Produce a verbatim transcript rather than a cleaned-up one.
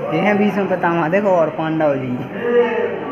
ये हैं बीच में पितामह देखो और पांडव जी।